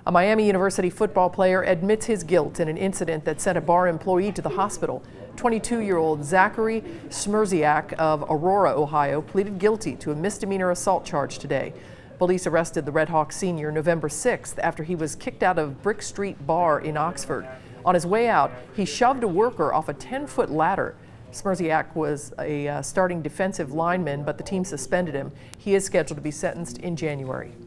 A Miami University football player admits his guilt in an incident that sent a bar employee to the hospital. 22-year-old Zachary Smierciak of Aurora, Ohio, pleaded guilty to a misdemeanor assault charge today. Police arrested the Redhawks senior November 6th after he was kicked out of Brick Steet Bar in Oxford. On his way out, he shoved a worker off a 10-foot ladder. Smierciak was a starting defensive lineman, but the team suspended him. He is scheduled to be sentenced in January.